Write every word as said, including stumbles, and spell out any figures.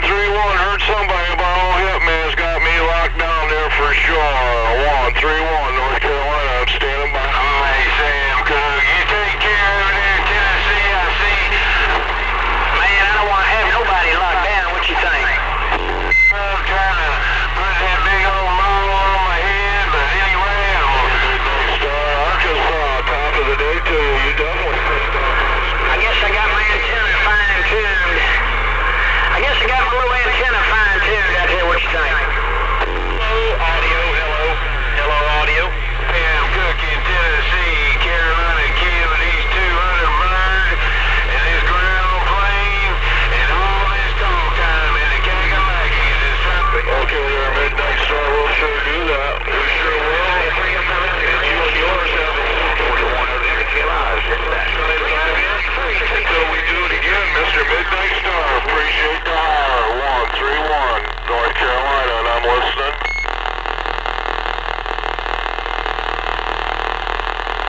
three one, heard somebody about all help, man. It's got me locked down there for sure. one three one, North